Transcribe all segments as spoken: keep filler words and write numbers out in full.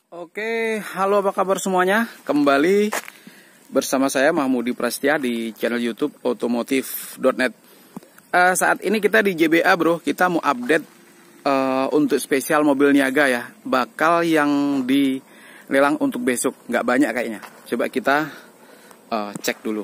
Oke, halo apa kabar semuanya? Kembali bersama saya Mahmudi Prastia di channel YouTube otomotif dot net. uh, Saat ini kita di J B A bro, kita mau update uh, untuk spesial mobil niaga ya. Bakal yang dilelang untuk besok, nggak banyak kayaknya. Coba kita uh, cek dulu.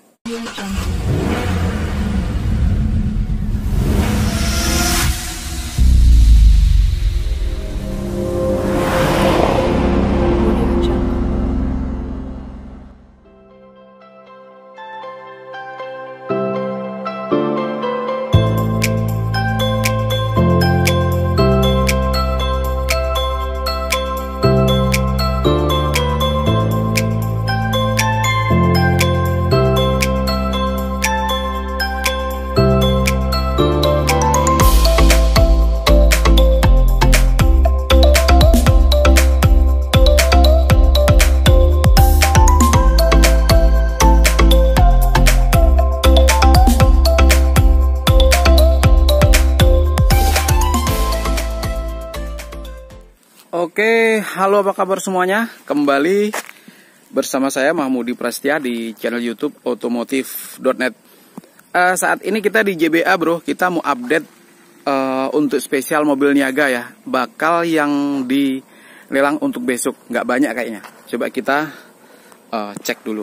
Oke, halo apa kabar semuanya? Kembali bersama saya Mahmudi Prastia di channel YouTube otomotif dot net. uh, Saat ini kita di J B A bro, kita mau update uh, untuk spesial mobil niaga ya. Bakal yang dilelang untuk besok, nggak banyak kayaknya. Coba kita uh, cek dulu.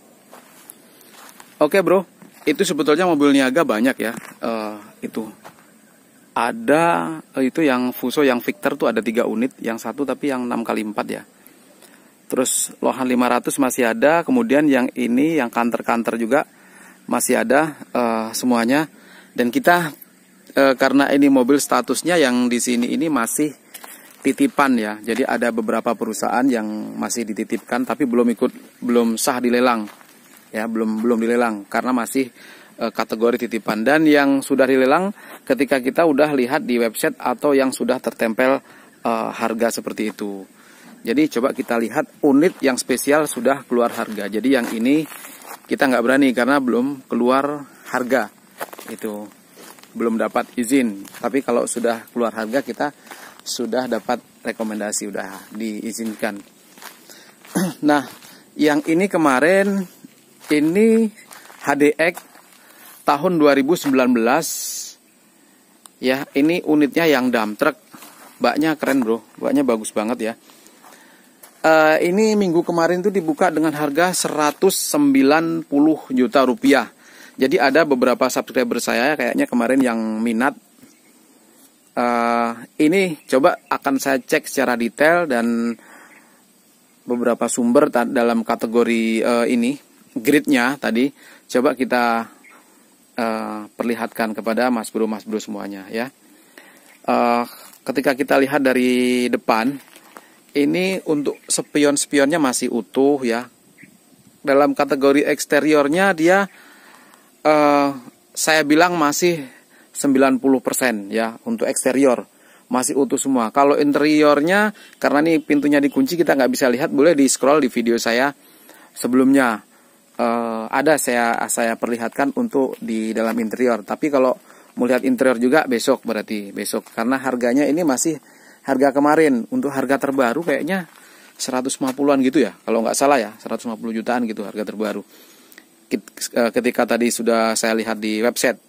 Oke bro, itu sebetulnya mobil niaga banyak ya. uh, Itu ada itu yang Fuso yang Victor tuh ada tiga unit, yang satu tapi yang enam kali empat ya. Terus Lohan lima ratus masih ada, kemudian yang ini yang kanter-kanter juga masih ada uh, semuanya. Dan kita uh, karena ini mobil statusnya yang di sini ini masih titipan ya. Jadi ada beberapa perusahaan yang masih dititipkan tapi belum ikut belum sah dilelang. Ya, belum belum dilelang karena masih kategori titipan. Dan yang sudah dilelang ketika kita udah lihat di website atau yang sudah tertempel uh, harga seperti itu. Jadi coba kita lihat unit yang spesial sudah keluar harga. Jadi yang ini kita nggak berani karena belum keluar harga, itu belum dapat izin. Tapi kalau sudah keluar harga kita sudah dapat rekomendasi, udah diizinkan. Nah, yang ini kemarin ini H D X tahun dua ribu sembilan belas ya, ini unitnya yang dump truck. Baknya keren bro, baknya bagus banget ya. uh, Ini minggu kemarin tuh dibuka dengan harga seratus sembilan puluh juta rupiah. Jadi ada beberapa subscriber saya kayaknya kemarin yang minat. uh, Ini coba akan saya cek secara detail dan beberapa sumber dalam kategori uh, ini gridnya tadi. Coba kita Uh, perlihatkan kepada mas bro mas bro semuanya ya. Uh, ketika kita lihat dari depan, ini untuk spion-spionnya masih utuh ya. Dalam kategori eksteriornya dia uh, saya bilang masih sembilan puluh persen ya. Untuk eksterior masih utuh semua. Kalau interiornya, karena ini pintunya dikunci kita nggak bisa lihat, boleh di scroll di video saya sebelumnya. Uh, ada saya saya perlihatkan untuk di dalam interior. Tapi kalau mau lihat interior juga besok, berarti besok karena harganya ini masih harga kemarin. Untuk harga terbaru kayaknya seratus lima puluhan gitu ya, kalau nggak salah ya, seratus lima puluh jutaan gitu harga terbaru ketika tadi sudah saya lihat di website.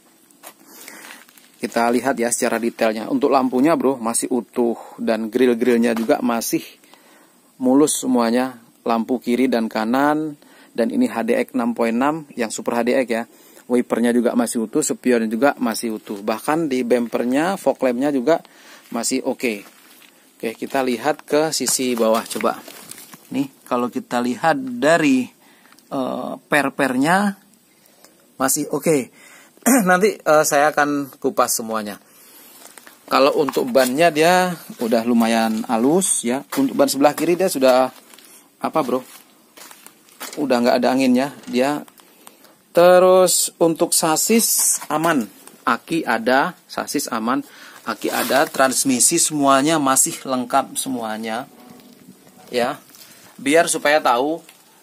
Kita lihat ya secara detailnya. Untuk lampunya bro masih utuh dan grill-grillnya juga masih mulus semuanya, lampu kiri dan kanan. Dan ini H D X enam koma enam yang super H D X ya. Wipernya juga masih utuh, spionnya juga masih utuh. Bahkan di bumpernya, fog lampnya juga masih oke. Okay. Oke, kita lihat ke sisi bawah coba. Nih, kalau kita lihat dari uh, per-pernya masih oke. Okay. Nanti uh, saya akan kupas semuanya. Kalau untuk bannya dia udah lumayan halus ya. Untuk ban sebelah kiri dia sudah apa bro? Udah nggak ada anginnya dia. Terus untuk sasis aman, aki ada, sasis aman, aki ada, transmisi semuanya masih lengkap semuanya ya. Biar supaya tahu,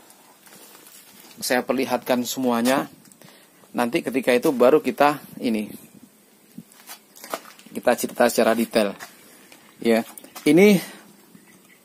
saya perlihatkan semuanya. Nanti ketika itu baru kita ini kita cerita secara detail ya. Ini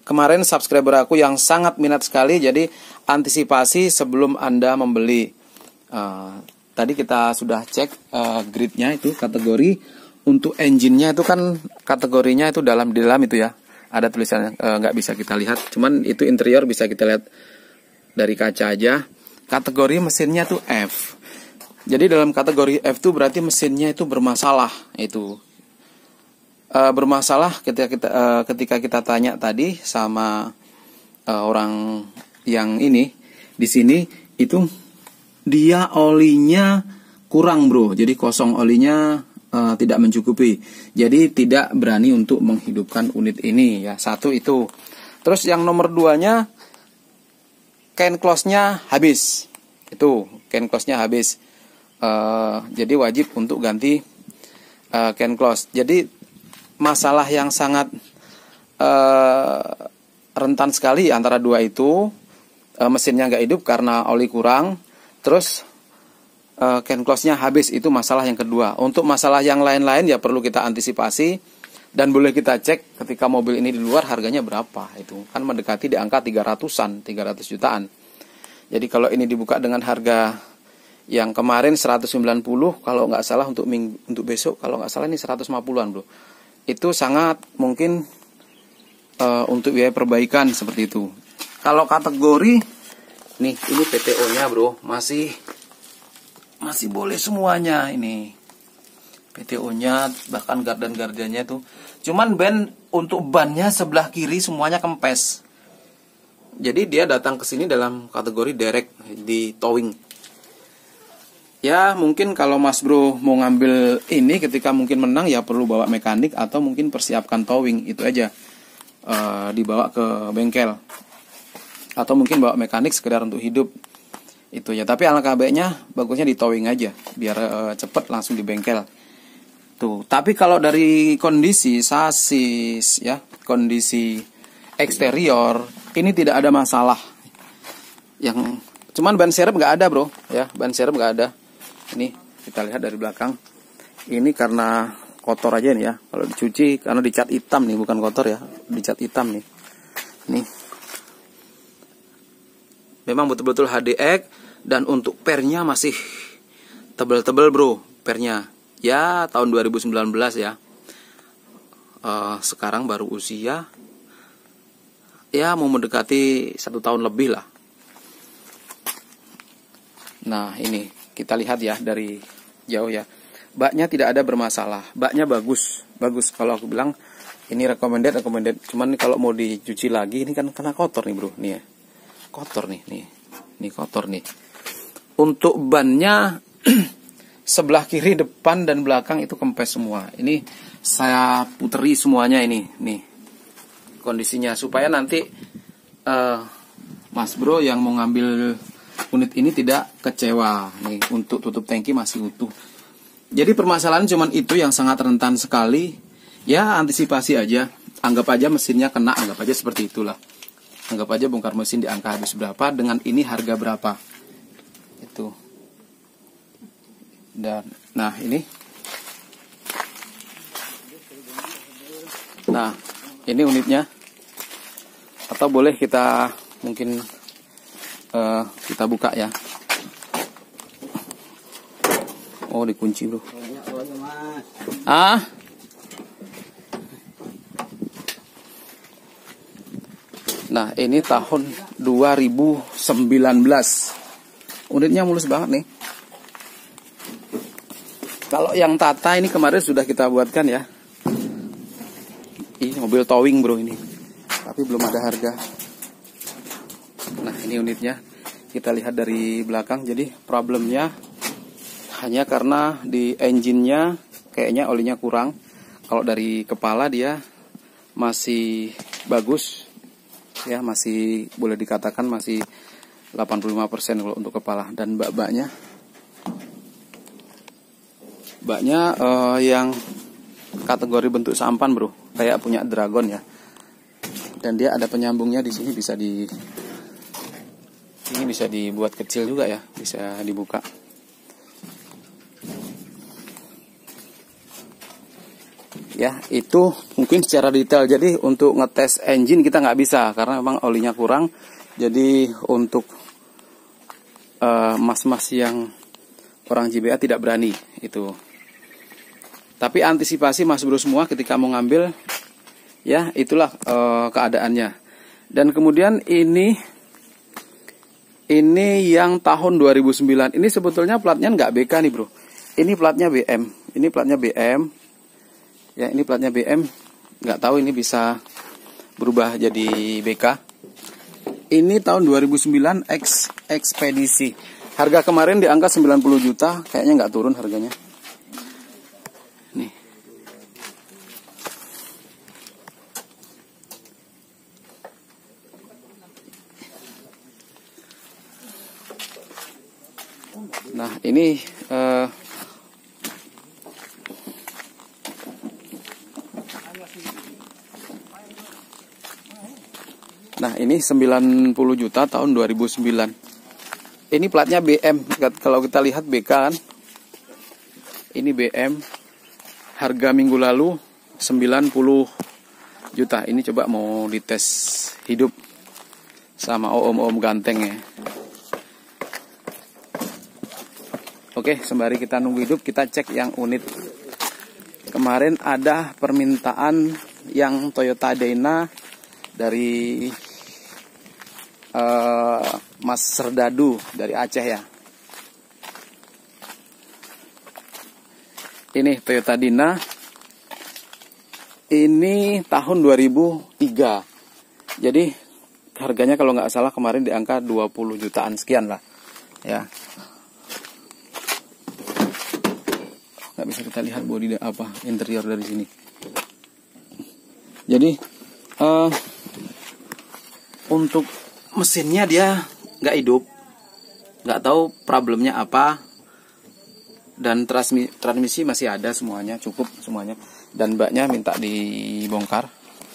kemarin subscriber aku yang sangat minat sekali, jadi antisipasi sebelum Anda membeli. Uh, tadi kita sudah cek uh, gridnya itu kategori. Untuk engine-nya itu kan kategorinya itu dalam di dalam itu ya. Ada tulisannya, uh, nggak bisa kita lihat. Cuman itu interior bisa kita lihat dari kaca aja. Kategori mesinnya tuh F. Jadi dalam kategori F itu berarti mesinnya itu bermasalah. Itu uh, bermasalah ketika kita uh, ketika kita tanya tadi sama uh, orang yang ini di sini itu dia olinya kurang bro. Jadi kosong olinya uh, tidak mencukupi. Jadi tidak berani untuk menghidupkan unit ini ya. Satu itu. Terus yang nomor duanya can close-nya habis. Itu can close-nya habis. Uh, jadi wajib untuk ganti uh, can close. Jadi masalah yang sangat uh, rentan sekali antara dua itu. Uh, mesinnya nggak hidup karena oli kurang. Terus uh, can close-nya habis, itu masalah yang kedua. Untuk masalah yang lain-lain ya perlu kita antisipasi dan boleh kita cek ketika mobil ini di luar harganya berapa. Itu kan mendekati di angka tiga ratusan, tiga ratus jutaan. Jadi kalau ini dibuka dengan harga yang kemarin seratus sembilan puluh, kalau nggak salah untuk minggu, untuk besok kalau nggak salah ini seratus lima puluhan bro. Itu sangat mungkin uh, untuk biaya perbaikan seperti itu. Kalau kategori nih, ini P T O-nya bro, masih masih boleh semuanya ini. P T O-nya bahkan gardan-gardannya tuh. Cuman ban untuk bannya sebelah kiri semuanya kempes. Jadi dia datang ke sini dalam kategori direct di towing. Ya mungkin kalau Mas Bro mau ngambil ini ketika mungkin menang ya perlu bawa mekanik atau mungkin persiapkan towing, itu aja. Uh, dibawa ke bengkel. Atau mungkin bawa mekanik sekedar untuk hidup. Itu ya, tapi alangkah baiknya bagusnya di towing aja biar uh, cepet langsung di bengkel. Tuh, tapi kalau dari kondisi sasis ya, kondisi eksterior ini tidak ada masalah. Yang cuman ban serep nggak ada, bro, ya, ban serep nggak ada. Ini kita lihat dari belakang. Ini karena kotor aja nih ya. Kalau dicuci karena dicat hitam nih, bukan kotor ya, dicat hitam nih. Nih. Memang betul-betul H D X dan untuk pernya masih tebel-tebel bro, pernya. Ya tahun dua ribu sembilan belas ya. Uh, sekarang baru usia ya mau mendekati satu tahun lebih lah. Nah ini kita lihat ya dari jauh ya. Baknya tidak ada bermasalah, baknya bagus, bagus. Kalau aku bilang ini recommended, recommended. Cuman kalau mau dicuci lagi ini kan karena kotor nih bro, nih ya. Kotor nih, nih, nih kotor nih. Untuk bannya sebelah kiri, depan dan belakang itu kempes semua. Ini saya puteri semuanya ini, nih kondisinya supaya nanti uh, Mas Bro yang mau ngambil unit ini tidak kecewa. Nih untuk tutup tangki masih utuh. Jadi permasalahan cuman itu yang sangat rentan sekali. Ya antisipasi aja. Anggap aja mesinnya kena, anggap aja seperti itulah. Anggap aja bongkar mesin di angka habis berapa, dengan ini harga berapa. Itu. Dan nah ini. Nah, ini unitnya. Atau boleh kita mungkin uh, kita buka ya. Oh, dikunci, bro. Ah? Nah ini tahun dua ribu sembilan belas. Unitnya mulus banget nih. Kalau yang Tata ini kemarin sudah kita buatkan ya. Ini mobil towing bro ini. Tapi belum ada harga. Nah ini unitnya. Kita lihat dari belakang. Jadi problemnya hanya karena di engine-nya kayaknya olinya kurang. Kalau dari kepala dia masih bagus. Ya masih boleh dikatakan masih delapan puluh lima persen kalau untuk kepala. Dan bak-baknya baknya uh, yang kategori bentuk sampan bro, kayak punya Dragon ya. Dan dia ada penyambungnya di sini, bisa di ini bisa dibuat kecil juga ya, bisa dibuka. Ya, itu mungkin secara detail. Jadi untuk ngetes engine kita nggak bisa karena memang olinya kurang. Jadi untuk uh, mas-mas yang orang J B A tidak berani itu. Tapi antisipasi Mas Bro semua ketika mau ngambil, ya itulah uh, keadaannya. Dan kemudian ini ini yang tahun dua ribu sembilan. Ini sebetulnya platnya nggak B K nih Bro. Ini platnya B M. Ini platnya B M. Ya, ini platnya B M, nggak tahu ini bisa berubah jadi B K. Ini tahun dua ribu sembilan X Ekspedisi. Harga kemarin di angka sembilan puluh juta, kayaknya nggak turun harganya. Nih. Nah, ini uh, Nah, ini sembilan puluh juta tahun dua ribu sembilan. Ini platnya B M. Kalau kita lihat B K kan. Ini B M. Harga minggu lalu sembilan puluh juta. Ini coba mau dites hidup sama om-om ganteng ya. Oke, sembari kita nunggu hidup, kita cek yang unit. Kemarin ada permintaan yang Toyota Dyna dari uh, Mas Serdadu dari Aceh ya. Ini Toyota Dyna. Ini tahun dua ribu tiga. Jadi harganya kalau nggak salah kemarin di angka dua puluh jutaan sekian lah. Ya. Nggak bisa kita lihat bodi apa interior dari sini. Jadi uh, untuk mesinnya dia nggak hidup, nggak tahu problemnya apa. Dan transmisi, transmisi masih ada semuanya, cukup semuanya. Dan baknya minta dibongkar.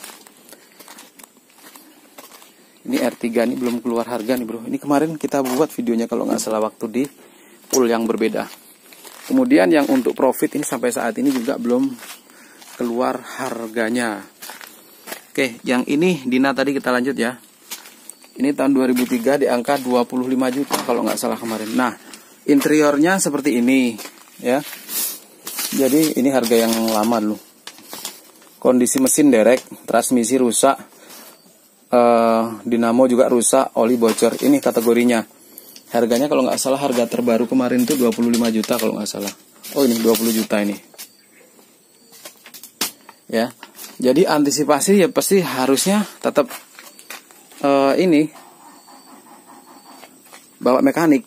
Ini R tiga ini belum keluar harga nih bro. Ini kemarin kita buat videonya kalau nggak salah waktu di pool yang berbeda. Kemudian yang untuk profit ini sampai saat ini juga belum keluar harganya. Oke, yang ini Dyna tadi kita lanjut ya. Ini tahun dua ribu tiga di angka dua puluh lima juta kalau nggak salah kemarin. Nah, interiornya seperti ini ya. Jadi ini harga yang lama dulu. Kondisi mesin derek, transmisi rusak, uh, dinamo juga rusak, oli bocor. Ini kategorinya. Harganya kalau nggak salah harga terbaru kemarin itu dua puluh lima juta kalau nggak salah. Oh ini dua puluh juta ini. Ya. Jadi antisipasi ya pasti harusnya tetap uh, ini bawa mekanik.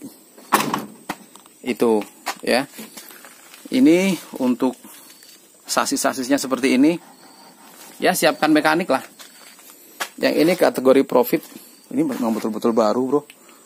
Itu ya. Ini untuk sasis-sasisnya seperti ini. Ya siapkan mekanik lah. Yang ini kategori profit. Ini memang betul-betul baru bro.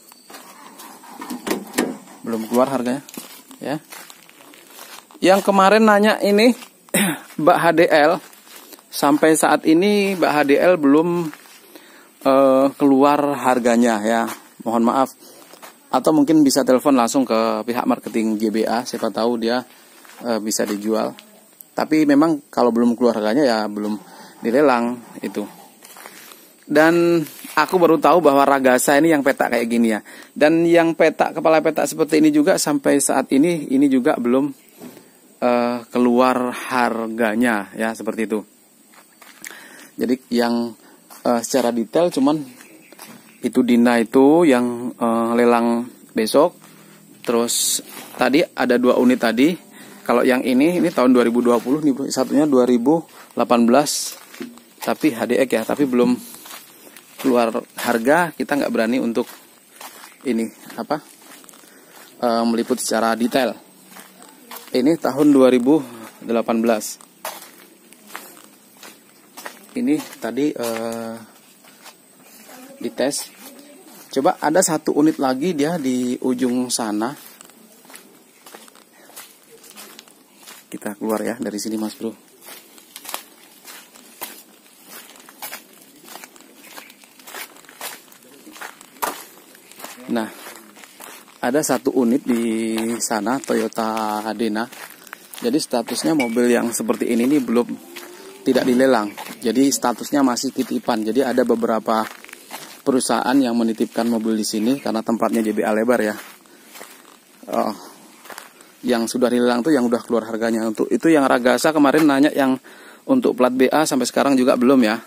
Belum keluar harganya ya. Yang kemarin nanya ini Mbak H D L, sampai saat ini Mbak H D L belum uh, keluar harganya ya. Mohon maaf. Atau mungkin bisa telepon langsung ke pihak marketing J B A, siapa tahu dia uh, bisa dijual. Tapi memang kalau belum keluar harganya ya belum dilelang itu. Dan aku baru tahu bahwa Ragasa ini yang petak kayak gini ya. Dan yang petak, kepala petak seperti ini juga sampai saat ini ini juga belum uh, keluar harganya ya, seperti itu. Jadi yang uh, secara detail cuman itu Dyna itu yang uh, lelang besok. Terus tadi ada dua unit tadi. Kalau yang ini ini tahun dua ribu dua puluh nih bro. Satunya dua ribu delapan belas. Tapi H D X ya, tapi belum keluar harga, kita nggak berani untuk ini apa e, meliput secara detail. Ini tahun dua ribu delapan belas. Ini tadi e, dites. Coba ada satu unit lagi dia di ujung sana. Kita keluar ya dari sini mas bro. Nah, ada satu unit di sana Toyota Dyna. Jadi statusnya mobil yang seperti ini nih belum tidak dilelang. Jadi statusnya masih titipan. Jadi ada beberapa perusahaan yang menitipkan mobil di sini karena tempatnya J B A lebar ya. Uh, yang sudah dilelang tuh yang udah keluar harganya. Untuk itu yang Ragasa kemarin nanya yang untuk plat B A sampai sekarang juga belum ya.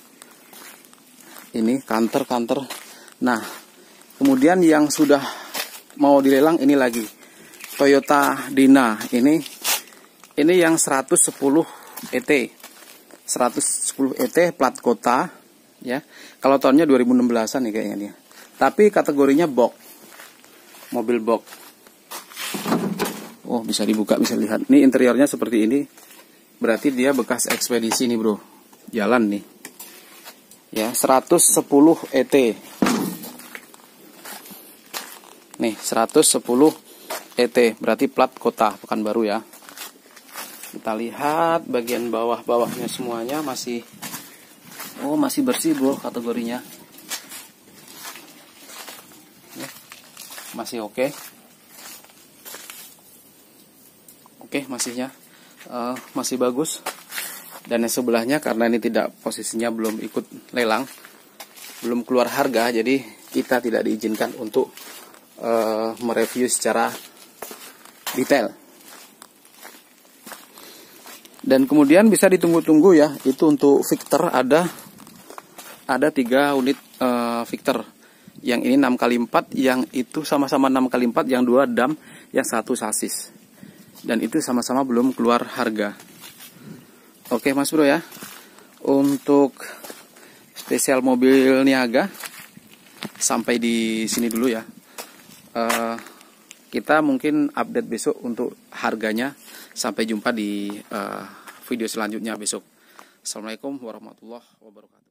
Ini kanter-kanter. Nah, kemudian yang sudah mau dilelang ini lagi Toyota Dina. Ini ini yang seratus sepuluh E T. seratus sepuluh E T plat kota ya. Kalau tahunnya dua ribu enam belasan nih kayaknya dia. Tapi kategorinya box. Mobil box. Oh, bisa dibuka, bisa lihat. Ini interiornya seperti ini. Berarti dia bekas ekspedisi nih, Bro. Jalan nih. Ya, seratus sepuluh E T. Nih, seratus sepuluh E T, berarti plat kota Pekanbaru ya. Kita lihat bagian bawah-bawahnya semuanya masih oh, masih bersih, Bro, kategorinya. Ya, masih oke. Okay. Oke, okay, masihnya uh, masih bagus. Dan yang sebelahnya karena ini tidak posisinya belum ikut lelang, belum keluar harga, jadi kita tidak diizinkan untuk uh, mereview secara detail. Dan kemudian bisa ditunggu-tunggu ya, itu untuk Victor ada ada tiga unit uh, Victor. Yang ini enam kali empat, yang itu sama-sama enam kali empat, yang dua dam, yang satu sasis. Dan itu sama-sama belum keluar harga. Oke Mas Bro ya, untuk spesial mobil niaga sampai di sini dulu ya. Uh, kita mungkin update besok untuk harganya. Sampai jumpa di uh, video selanjutnya besok. Assalamualaikum warahmatullahi wabarakatuh.